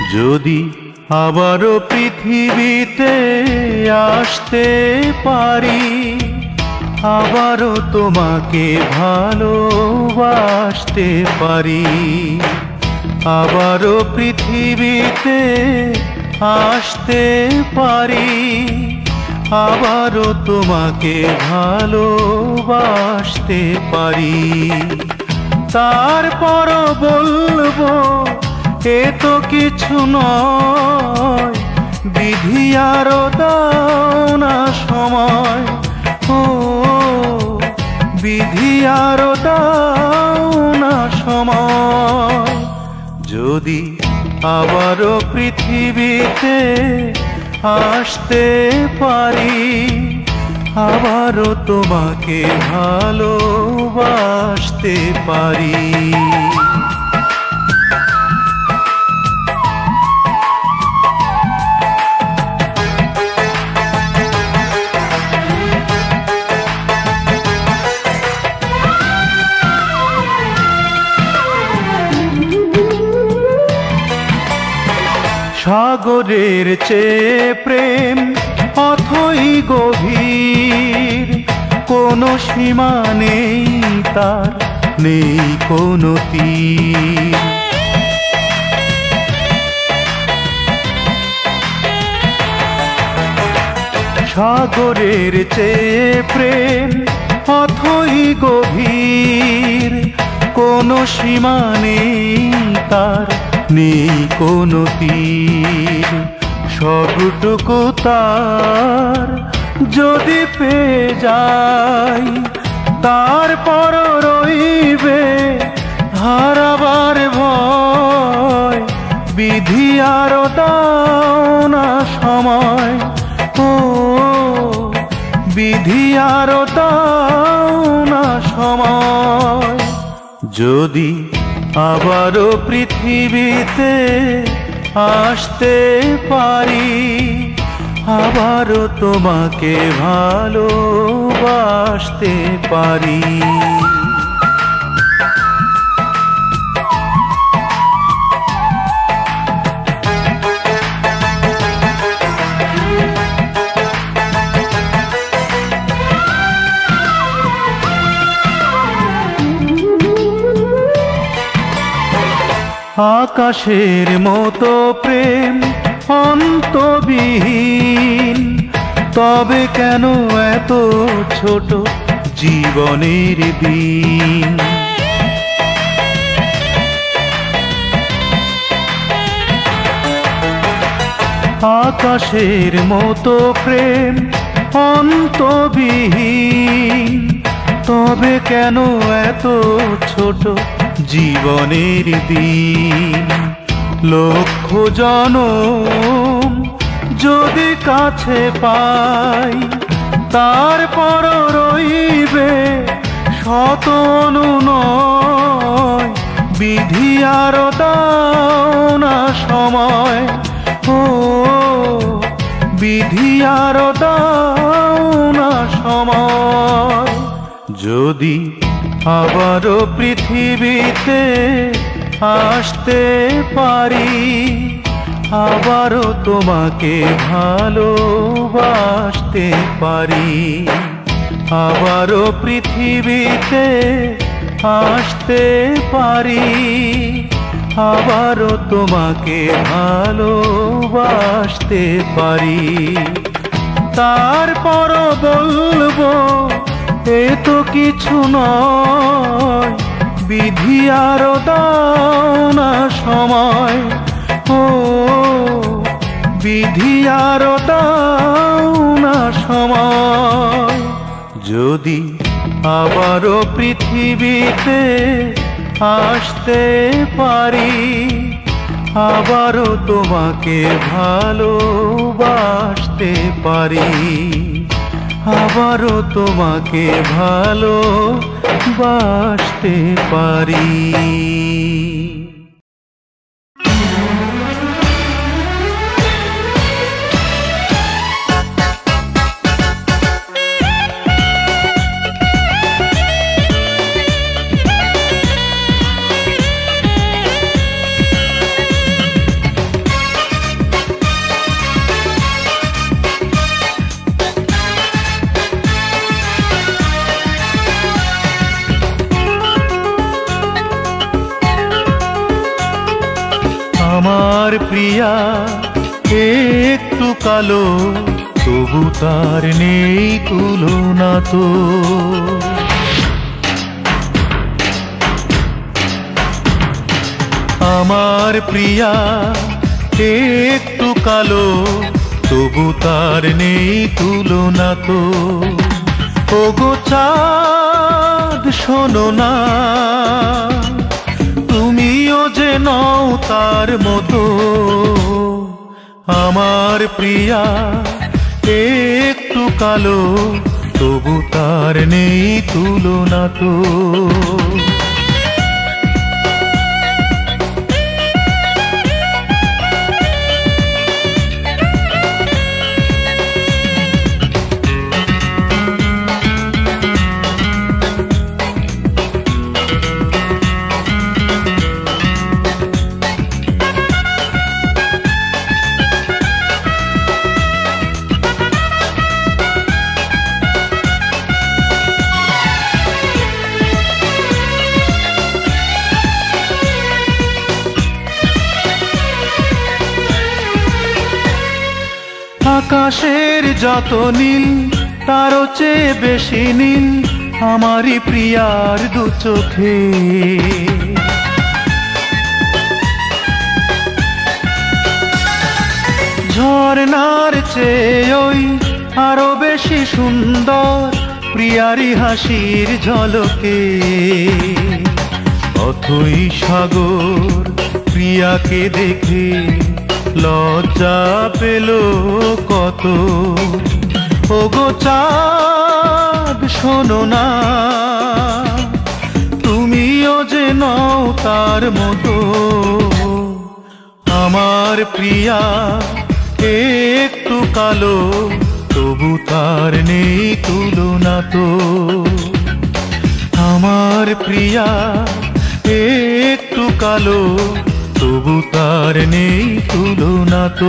যদি আবারও পৃথিবীতে আসতে পারি, আবারও তোমাকে ভালোবাসতে পারি। আবারও পৃথিবীতে আসতে পারি, আবারও তোমাকে ভালোবাসতে পারি। তারপরও বলবো এ তো কিছু নয়, বিধি আরো দাও না সময়। ও বিধি আরো দাও না সময়। যদি আবারও পৃথিবীতে আসতে পারি, আবারও তোমাকে ভালোবাসতে পারি। সাগরের চেয়ে প্রেম অথই গভীর, কোনো সীমা নেই তার, নেই কোনো তীর। সাগরের চেয়ে প্রেম অথই গভীর, কোনো সীমা নেই তার, নেই কোনো তীর। সবটুকু তার যদি পেয়ে যাই, তারপর রইবে হারাবার ভয়। বিধি আরো দাও না সময়। ও বিধি আরো দাও না সময়। যদি আবারও পৃথিবীতে আসতে পারি, আবারও তোমাকে ভালোবাসতে পারি। আকাশের মতো প্রেম অন্তবিহীন, তবে কেন এত ছোট জীবনের দিন। আকাশের মতো প্রেম অন্তবিহীন, তবে কেন এত ছোট জীবনের দিন। লক্ষ জনম যদি কাছে পাই, তারপর রইবে শত অনুনয়। বিধি আরো দাও না সময়। ও বিধি আরো দাও না সময়। যদি আবারও পৃথিবীতে আসতে পারি, আবারও তোমাকে ভালোবাসতে পারি। আবারও পৃথিবীতে আসতে পারি, আবারও তোমাকে ভালোবাসতে পারি। তারপরও বলবো এ তো কিছু নয়, বিধি আরো দাও না সময়। ও বিধি আরো দাও না সময়। যদি আবারও পৃথিবীতে আসতে পারি, আবারও তোমাকে ভালোবাসতে পারি। আবারও তোমাকে ভালোবাসতে পারি। আমার প্রিয়া একটু কালো, তবু তার নেই তুলনা তো। আমার প্রিয়া একটু কালো, তবু তার নেই তুলনা তো। ওগো চাঁদ শোনো না, তুমিও যে নও তার মতো। আমার প্রিয়া একটু কালো, তবু তার নেই তুলনা তো। আকাশের যত নীল, তারও চেয়ে বেশি নীল আমারই প্রিয়ার দু চোখে। ঝরনার চেয়ে ওই আরো বেশি সুন্দর প্রিয়ারি হাসির ঝলকে। অথই সাগর প্রিয়াকে দেখে লজ্জা পেল কত। ওগো চাঁদ শোনো না, তুমিও যে নও তার মতো। আমার প্রিয়া একটু কালো, তবু তার নেই তুলনা তো। আমার প্রিয়া একটু কালো, তবু তার নেই তুলনা তো।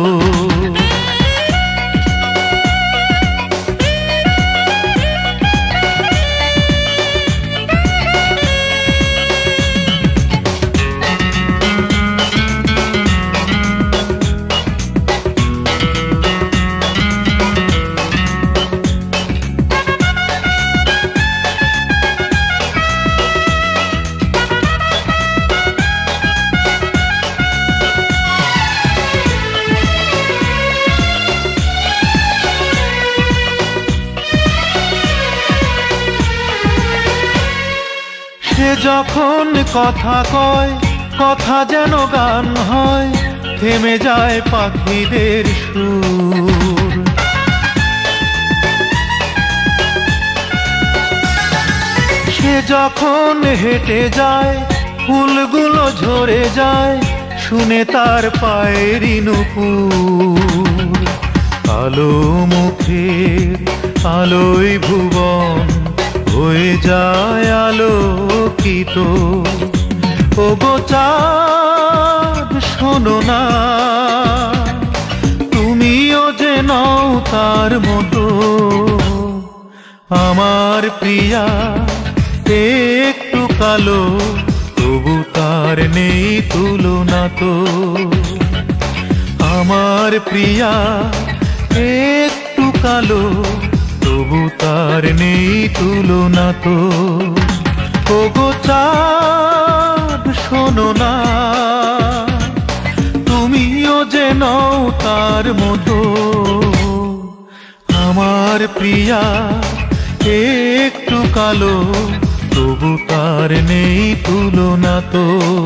সে যখন কথা কয়, কথা যেন গান হয়, থেমে যায় পাখিদের সুর। সে যখন হেঁটে যায়, ফুলগুলো ঝরে যায়, শুনে তার পায়েরই নূপুর। আলো মুখের আলোয় ভুবন হয়ে যায় আলোকিত। ওগো চাঁদ শোনো না, তুমিও যে নও তার মতো। আমার প্রিয়া একটু কালো, তবু তার নেই তুলনা তো। আমার প্রিয়া একটু কালো, তবু তার নেই তুলনা তো। ওগো চাঁদ শোনো না, তুমিও যে নও তার মতো। আমার প্রিয়া একটু কালো, তবু তার নেই তুলনা তো।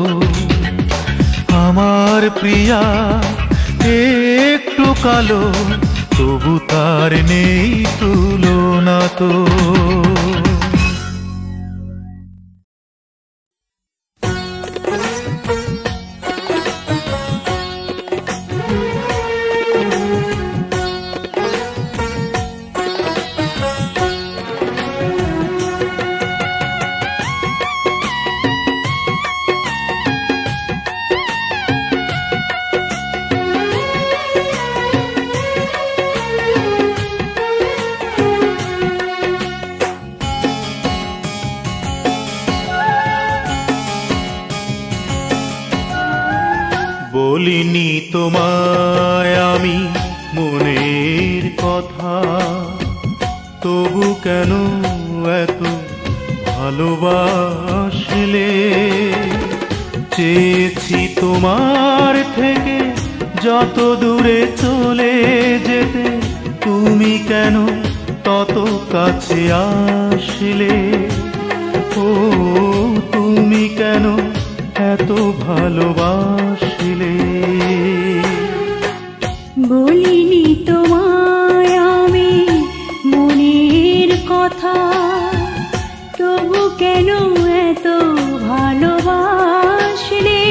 আমার প্রিয়া একটু কালো, তবু তার নেই তুলনা তো। বলিনি তোমায় আমি মনের কথা, তবু কেন এত ভালোবাসলে? চেয়েছি তোমার থেকে যত দূরে চলে যেতে, তুমি কেন তত কাছে আসলে? ও তুমি কেন এত ভালোবাসলে? বলিনি তোমায় আমি মনের কথা, তবু কেন এত ভালোবাসলে?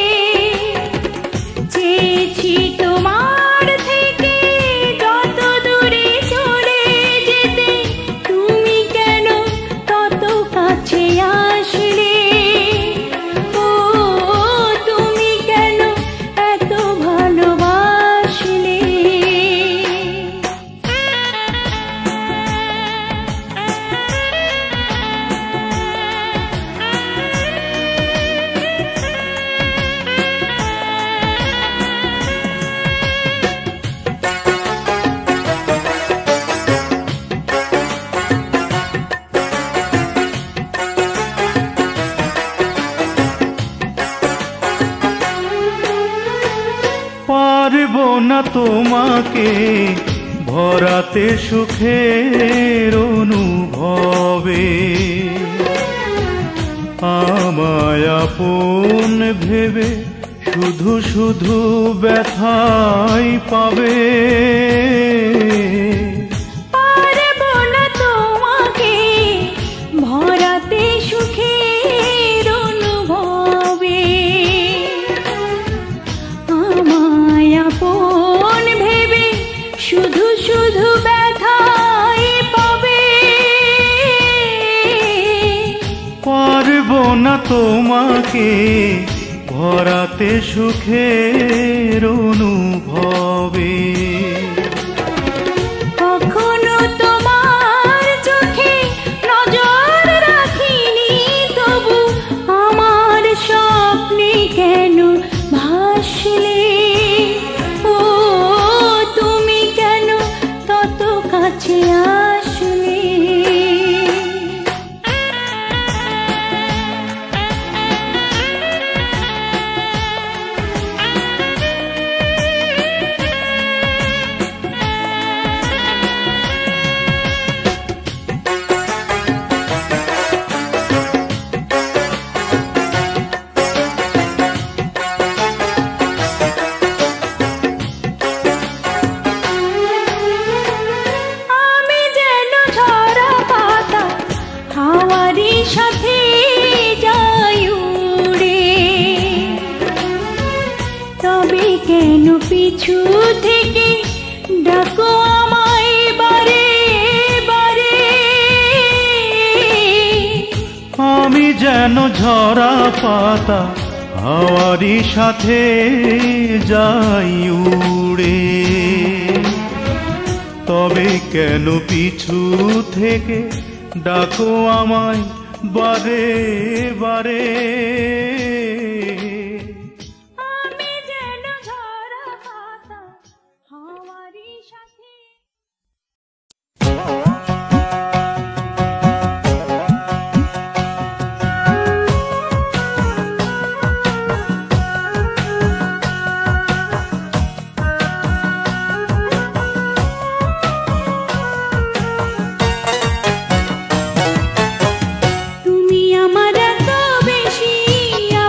চেয়েছি তোমার থেকে যত দূরে চলে যেতে, তুমি কেন তত কাছে আসলে? ও তুমি কেন এত ভালোবাসলে? পারবো না তোমাকে ভরাতে সুখের অনুভবে, আমায় আপন ভেবে শুধু শুধু ব্যথাই পাবে। পারবো না তোমাকে ভরাতে সুখের অনুভবে, আমায় আপন ভেবে শুধু শুধু ব্যথাই পাবে। পারবো না তোমাকে ভরাতে সুখের অনুভবে, কখনো তোমার চোখে নজর রাখিনি, তবু আমার স্বপ্নে কেন ভাসলে? ও তুমি কেন তত কাছে আসলে? আমি যেন ঝরা পাতা হাওয়ারই সাথে যাই উড়ে, তবে কেন পিছু থেকে ডাকো আমায় বারে বারে? আমি যেন ঝরা পাতা হাওয়ারই সাথে যাই উড়ে, তবে কেন পিছু থেকে ডাকো আমায় বারে বারে? আমি যেন ঝরা পাতা হাওয়ারই সাথে। তুমি আমার এত বেশি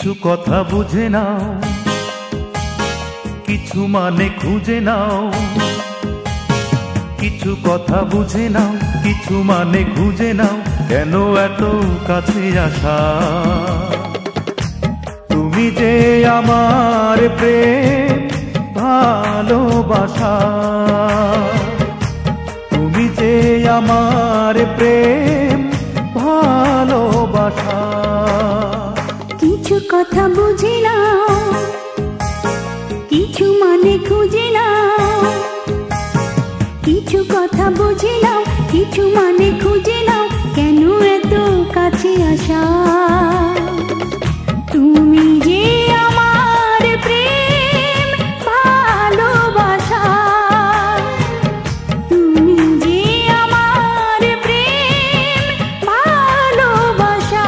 কিছু কথা বুঝে নাও, কিছু মানে খুঁজে নাও। কিছু কথা বুঝে নাও, কিছু মানে খুঁজে নাও, কেন এত কাছে আসা? তুমি যে আমার প্রেম ভালোবাসা, তুমি যে আমার প্রেম ভালোবাসা। কিছু কথা বুঝে নাও, কিছু মানে খুঁজে নাও। কিছু কথা বুঝে নাও, কিছু মানে খুঁজে নাও, কেন এত কাছে আসা? তুমি যে আমার প্রেম ভালোবাসা, তুমি যে আমার প্রেম ভালোবাসা।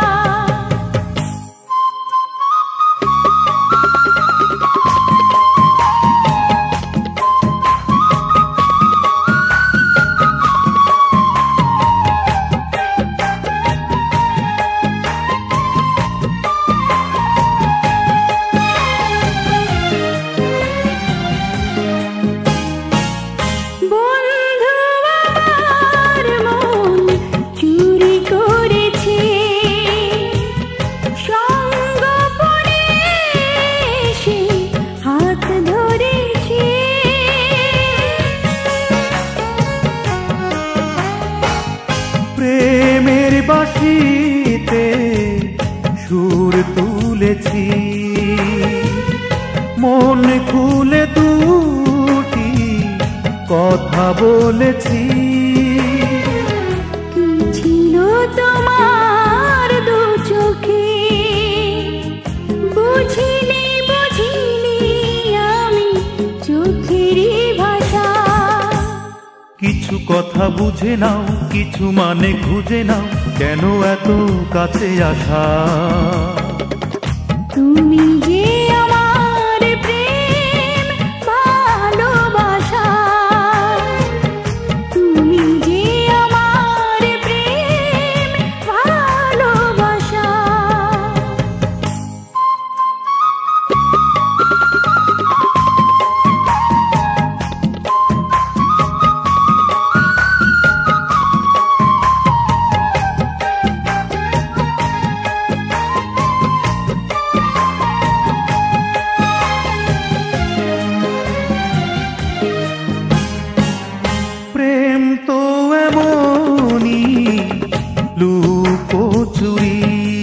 বাঁশিতে সুর তুলেছি, মন খুলে দুটি কথা বলেছি। কি ছিল তোমার দু চোখে, বুঝিনি বুঝিনি আমি চোখেরই ভাষা। কিছু কথা বুঝে নাও, কিছু মানে খুঁজে নাও, কেন এত কাছে আসা? তুমি যে আমার প্রেম ভালোবাসা, তুমি যে আমার প্রেম ভালোবাসা। লুকোচুরি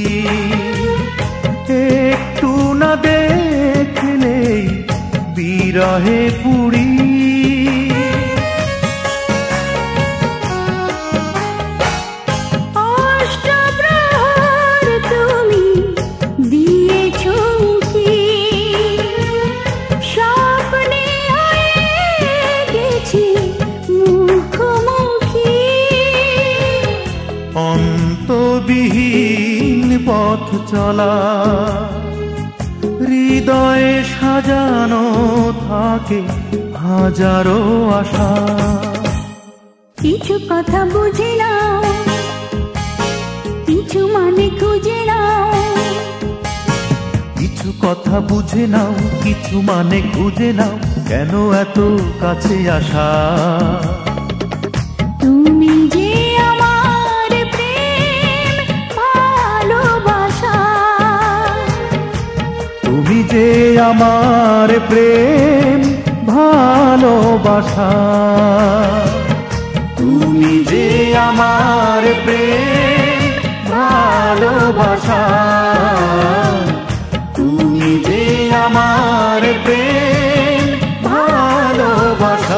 একটু না দেখলেই বিরহে পুরি। অষ্টপ্রহর তুমি দিয়েছ কি, স্বপ্নে হয়ে গেছি মুখোমুখি। অন্তবিহীন পথ চলা, হৃদয়ে সাজানো থাকে হাজারো আশা। কিছু কথা বুঝে নাও, কিছু মানে খুঁজে নাও। কিছু কথা বুঝে নাও, কিছু মানে খুঁজে নাও, কেন এত কাছে আসা? তুমি যে আমার প্রেম ভালোবাসা, তুমি যে আমার প্রেম ভালোবাসা। তুমি যে আমার প্রেম ভালোবাসা। তুমি যে আমার প্রেম ভালোবাসা।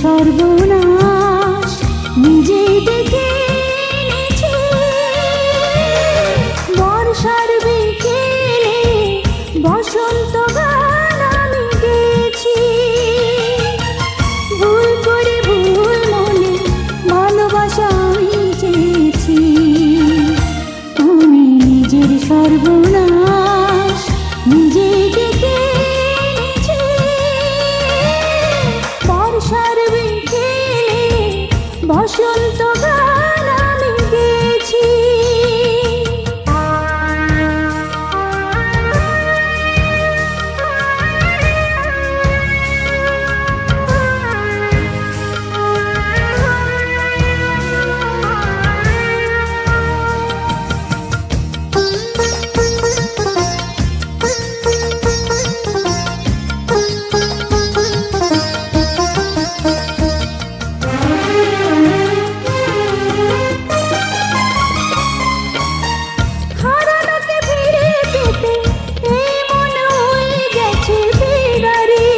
সর্বনাশ নিজে ডেকে এনেছি। বর্ষার বিকেলে বসন্ত গান আমি গেয়েছি। ভুল করে ভুল মনে ভালোবাসা আমি চেয়েছি। আমি নিজের সর্বনাশ নিজে ডেকে এনেছি। বর্ষার বিকেলে বসন্ত গান আমি গেয়েছি। হারানোকে ফিরে পেতে এই মন হয়ে গেছে বেগারে।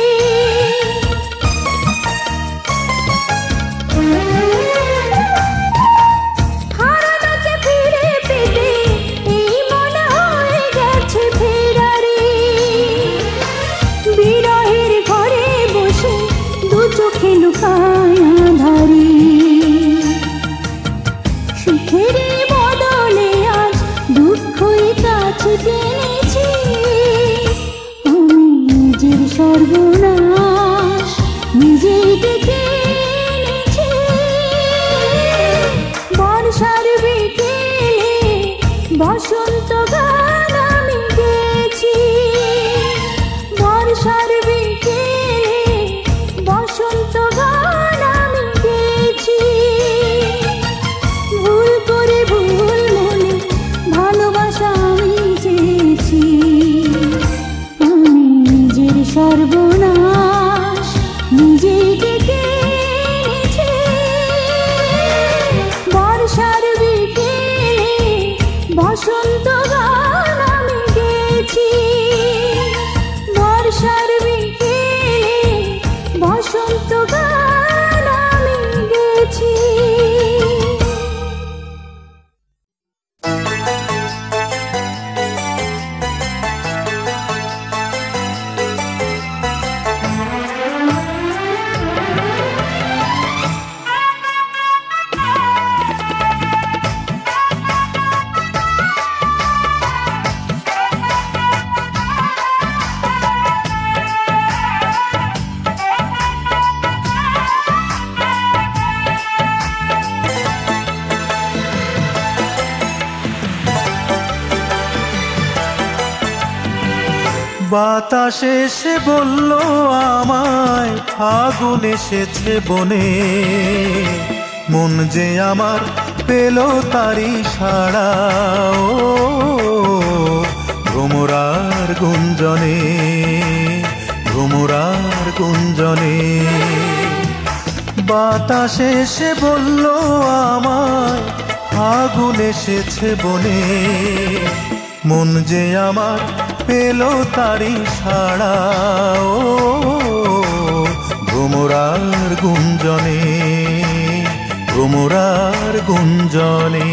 হারানোকে ফিরে পেতে এই মন হয়ে গেছে ফেরারে। বিরহের ঘরে বসে দু চোখে লুকায় আঁধারে। সুখের বদলে আজ দুঃখই কাছে টেনেছি। আমি নিজের সর্বনাশ নিজে ডেকে এনেছি। বর্ষার বিকেলে বসন্ত গান আমি গেয়েছি। বর্ষার বিকেলে বসন্ত গান আমি গেয়েছি। ভুল করে ভুল মনে ভালোবাসা আমি চেয়েছি। আমি নিজের সর্বনাশ নিজে ডেকে এনেছি। বর্ষার বিকেলে বসন্ত গান আমি গেয়েছি। বর্ষার বিকেলে বসন্ত গান আমি গেয়েছি। বাতাস এসে বলল আমায় ফাগুন এসেছে বনে। মন যে আমার পেল তারি সাড়া ও ভ্রমরার গুঞ্জনে, ভ্রমরার গুঞ্জনে। বাতাস এসে বলল আমায় ফাগুন এসেছে বনে। মন যে আমার পেল তারি সাড়া ও ভ্রমরার গুঞ্জনে, ভ্রমরার গুঞ্জনে।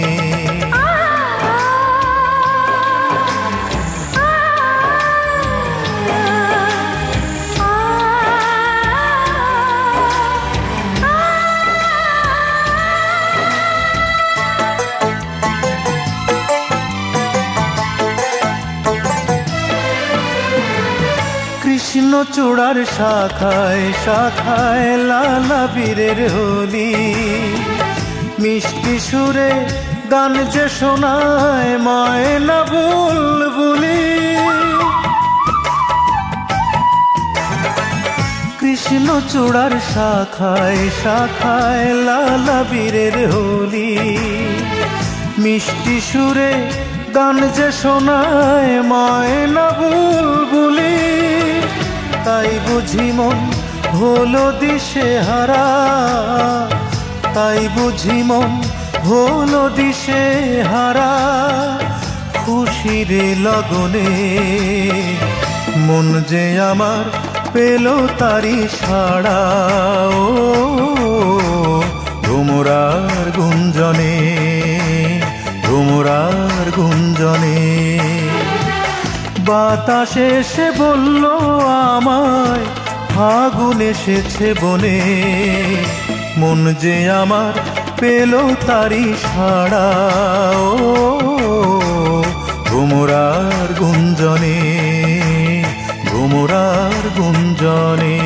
কৃষ্ণচূড়ার শাখায় শাখায় লালা বীরের হোলি। মিষ্টি সুরে গান যে শোনায় ময়না বুলবুলি। কৃষ্ণচূড়ার শাখায় শাখায় লালা বীরের হোলি। মিষ্টি সুরে গান যে শোনায় ময়না বুলবুলি। তাই বুঝি মন হলো দিশে হারা, তাই বুঝি মন হলো দিশে হারা। খুশির লগনে মন যে আমার পেল তারি সাড়া ও ভ্রমরার গুঞ্জনে, ভ্রমরার গুঞ্জনে। বাতাসে এসে বলল আমায় ফাগুন এসেছে বনে, মন যে আমার পেল তারি সাড়া ও ভ্রমরার গুঞ্জনে, ভ্রমরার গুঞ্জনে।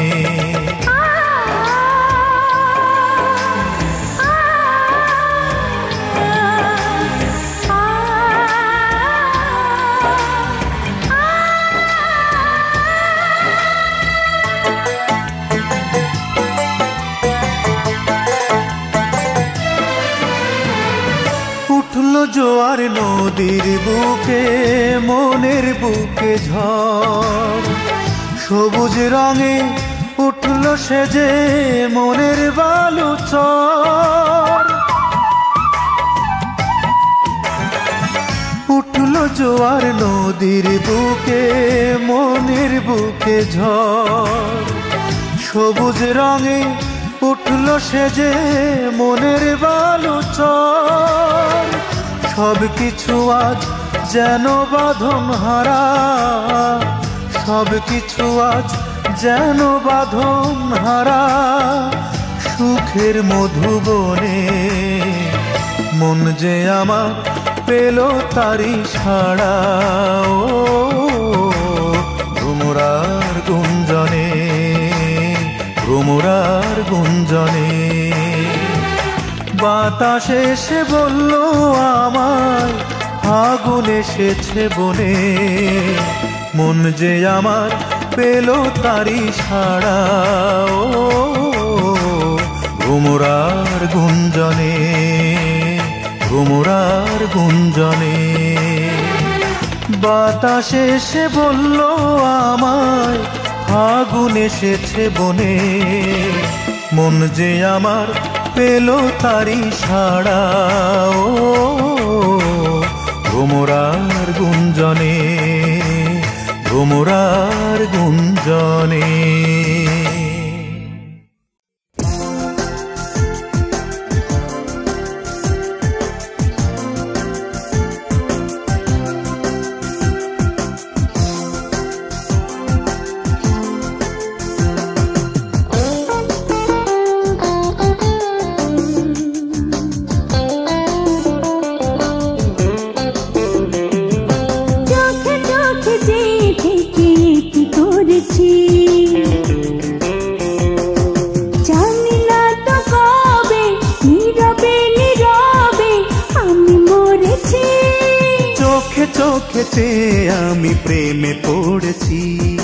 উঠলো জোয়ার নদীর বুকে, মনের বুকে ঝড়, সবুজ রঙে উঠলো সেজে মনের বালুচর। উঠলো জোয়ার নদীর বুকে, মনের বুকে ঝড়, সবুজ রঙে উঠলো সেজে মনের বালুচর। সব কিছু আজ যেন বাঁধন হারা, সব কিছু আজ যেন বাঁধন হারা। সুখের মধুবনে মন যে আমার পেল তারি সাড়া ও ভ্রমরার গুঞ্জনে, ভ্রমরার গুঞ্জনে। বাতাসে এসে বলল আমায় ফাগুন এসেছে বনে, মন যে আমার পেল তারি সাড়া ও ভ্রমরার গুঞ্জনে, ভ্রমরার গুঞ্জনে। বাতাসে এসে বলল আমায় ফাগুন এসেছে বনে, মন যে আমার পেল তারি সাড়া ও ভ্রমরার গুঞ্জনে, ভ্রমরার গুঞ্জনে। জানি না তো কবে নীরবে নীরবে আমি মরেছি। চোখে চোখে চেয়ে আমি প্রেমে পড়েছি,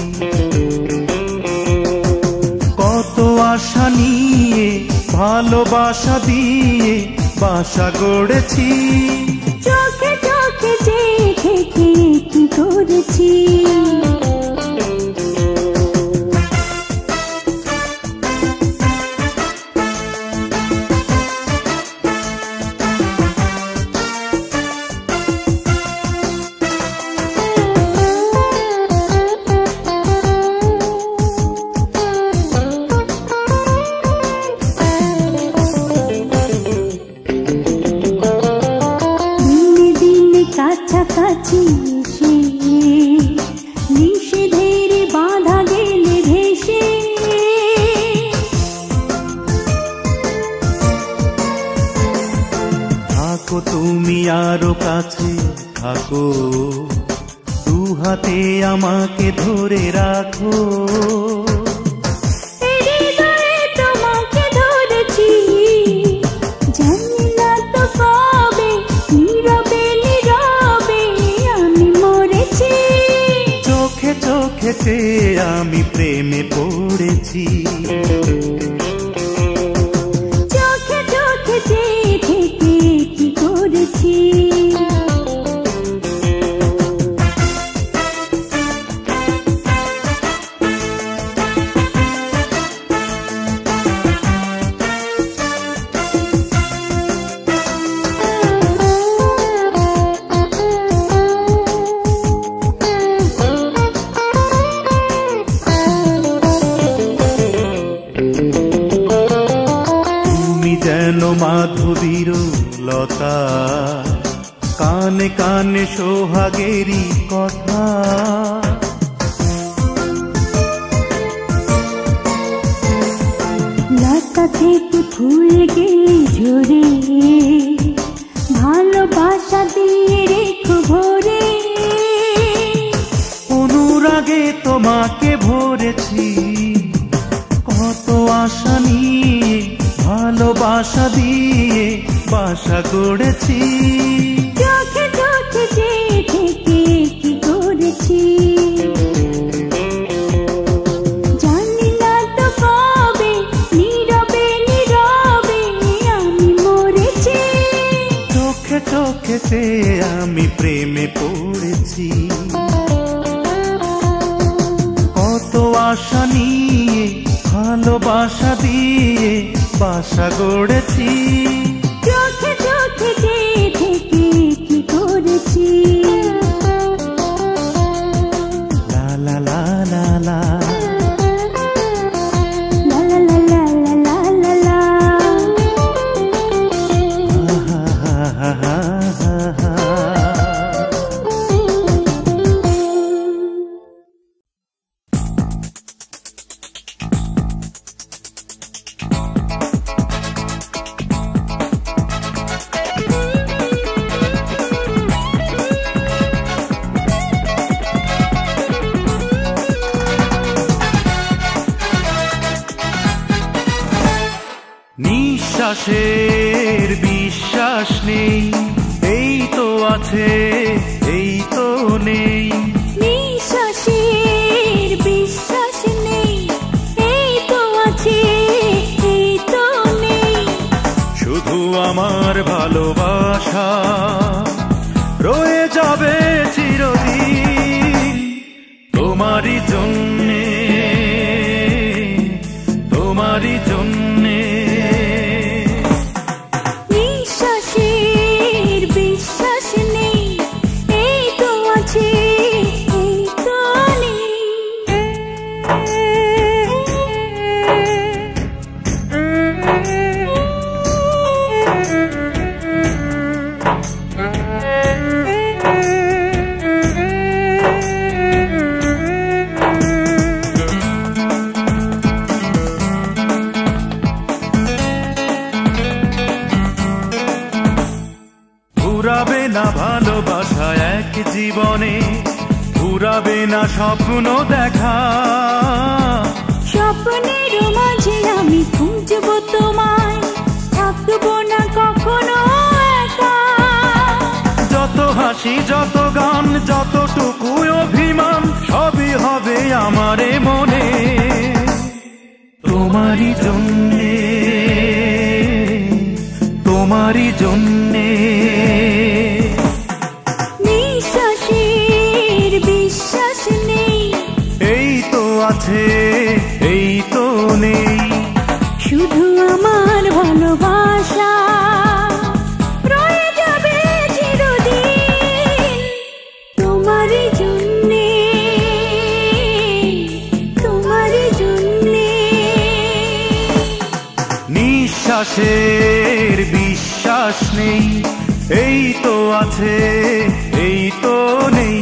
কত আশা নিয়ে ভালোবাসা দিয়ে বাসা গড়েছি। চোখে চোখে চেয়ে থেকে কি করেছি। কাছাকাছি এসে নিষেধের বাঁধা গেলে ভেসে, থাকো তুমি আরো কাছে থাকো, দু হাতে আমাকে ধরে রাখো। হৃদয়ে তোমাকে ধরেছি, জানি না তো কবে নীরবে নীরবে আমি মরেছি। চোখে চোখে চেয়ে আমি প্রেমে পড়েছি, চোখে চোখে চেয়ে থেকে কি করেছি। মাধবীর লতা, কানে কানে সোহাগেরই কথা। লতা থেকে ফুল গেলে ঝরে, ভালোবাসা দিয়ে রেখো ভরে। অনুরাগে তোমাকে ভরেছি, কত আশা নিয়ে ভালোবাসা দিয়ে বাসা গড়েছি। চোখে চোখে যে থেকে কি করেছি, জানি না তো কবে নীরবে নীরবে আমি মরেছি। চোখে চোখেতে আমি প্রেমে পড়েছি, কত আশা নিয়ে ভালোবাসা দিয়ে বাসা গড়েছি। চোখে চোখে যে থেকে কি করেছি। লা লা লা লা লা লা লা লা লা লা লা লা। হা হা হা হা হা হা। নিঃশ্বাসের বিশ্বাস নেই, এই তো আছে এই তো নেই। নিঃশ্বাসের বিশ্বাস নেই, এই তো আছে এই তো নেই। শুধু আমার ভালোবাসা রয়ে যাবে চিরদিন তোমারই জন্যে, তোমারই জন্যে। নিঃশ্বাসের বিশ্বাস নেই, এই তো আছে এই তো নেই। ঘুরাবে না ভালোবাসা এক জীবনে, ঘুরাবে না স্বপ্ন দেখা। স্বপ্নের মাঝে আমি খুঁজবো তোমায়, থাকবো না কখনো একা। যত হাসি যত গান যতটুকু অভিমান সবই হবে আমারে মনে তোমারই জন্যে, তোমারই জন্যে। নিঃশ্বাসের বিশ্বাস নেই, এই তো আছে এই তো নেই। শুধু আমার ভালোবাসা রয়ে যাবে চিরদিন তোমারই জন্যে, তোমারই জন্যে। নিঃশ্বাসের বিশ্বাস নেই, এই তো আছে এই তো নেই।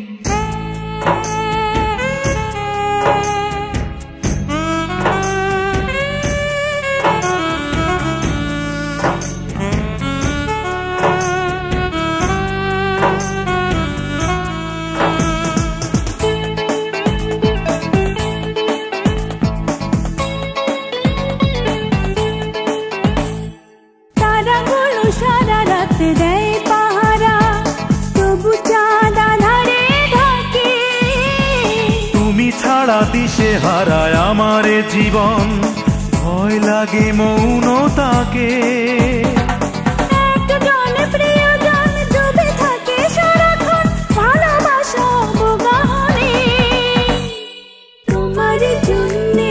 তারাগুলো সারা রাত দেয় পাহারা, তবু চাঁদ আঁধারে থাকে। তুমি ছাড়া দিশে হারায় আমারে জীবন, ভয় লাগে মৌনতাকে। একজন প্রিয়জন ডুবে থাকে সারাক্ষণ ভালোবাসা অবগাহনে তোমারই জন্যে,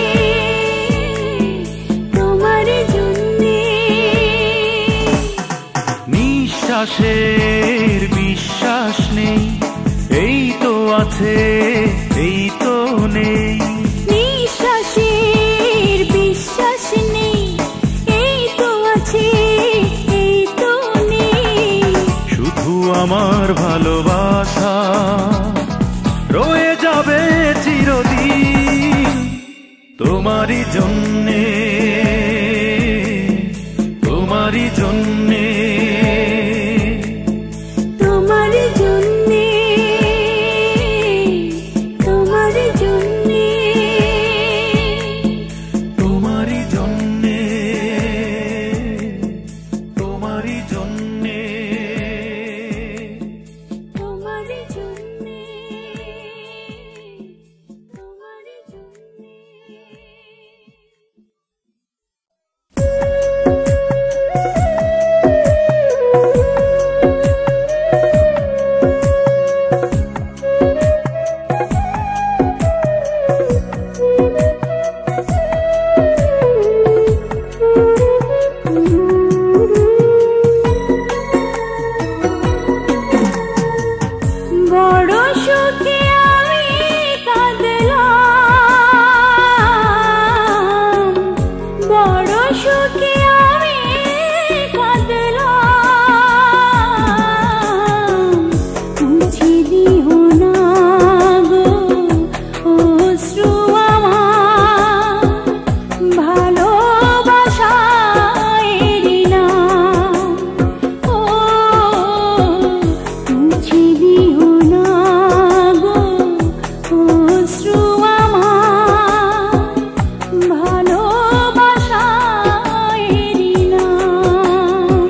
তোমারই জন্যে। নিঃশ্বাসের বিশ্বাস নেই, এই তো আছে এই তো নেই। নিঃশ্বাসের বিশ্বাস নেই, এই তো আছে তোমারই জন্যে, তোমারই জন্যে, তোমারই জন্যে, তোমারই জন্যে, তোমারই জন্যে, তোমারই জন্যে, তোমারই জন্যে, তোমারই জন্যে। বড় সুখে আমি কাঁদলাম, বড় সুখে আমি কাঁদলাম, মুছে দিও না গো অশ্রু আমার, ভালোবাসার নাম। ও মুছে দিও না গো অশ্রু আমার, ভালোবাসার নাম।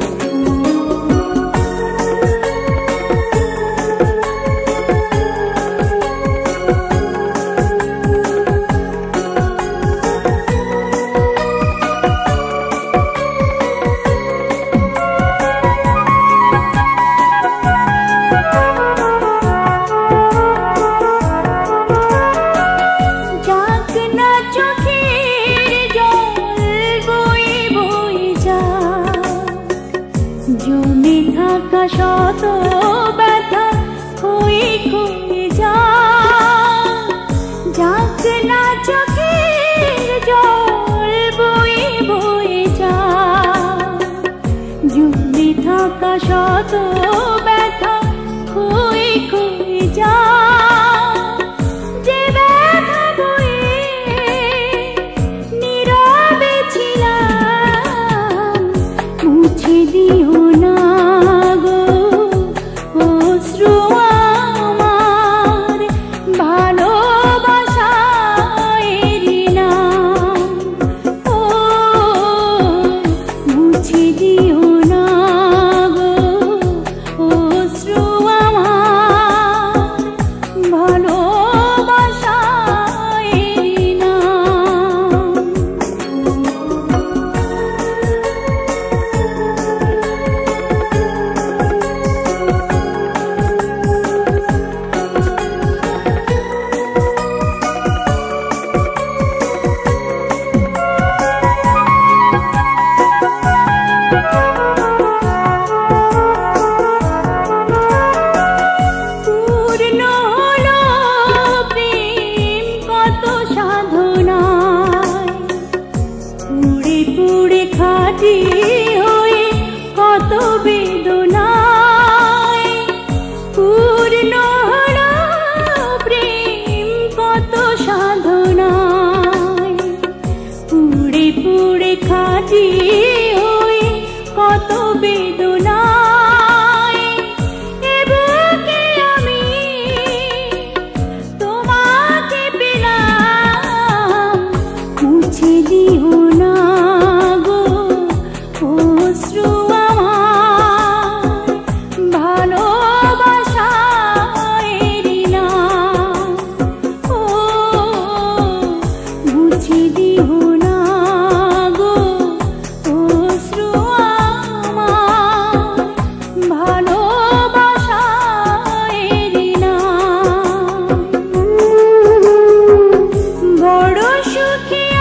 যাক না চোখের জল বয়ে বয়ে যাক, জমে থাকা শত ব্যথা ক্ষয়ে ক্ষয়ে যাক। যাক না চোখের জল বয়ে বয়ে যাক, জমে থাকা শত ব্যথা ক্ষয়ে ক্ষয়ে যাক। যে ব্যথা বয়ে নীরবে ছিলাম, মুছে দিও না গো অশ্রু আমার, ভালোবাসার নাম। ও মুছে দিও না গো অশ্রু আমার, ভালোবাসার নাম। পূর্ণ হলো প্রেম কত সাধনায়, পুড়ে পুড়ে খাঁটি হয়ে কত বেদনায়। পূর্ণ হলো প্রেম কত সাধনায়, পুড়ে পুড়ে খাঁটি হয়ে কত বেদনায়। এ বুকে আমি তোমাকে পেলাম, মুছে দিও না গো অশ্রু আমার, ভালোবাসার নাম। ও মুছে দিও না গো অশ্রু আমার, ভালোবাসার নাম। বড় সুখে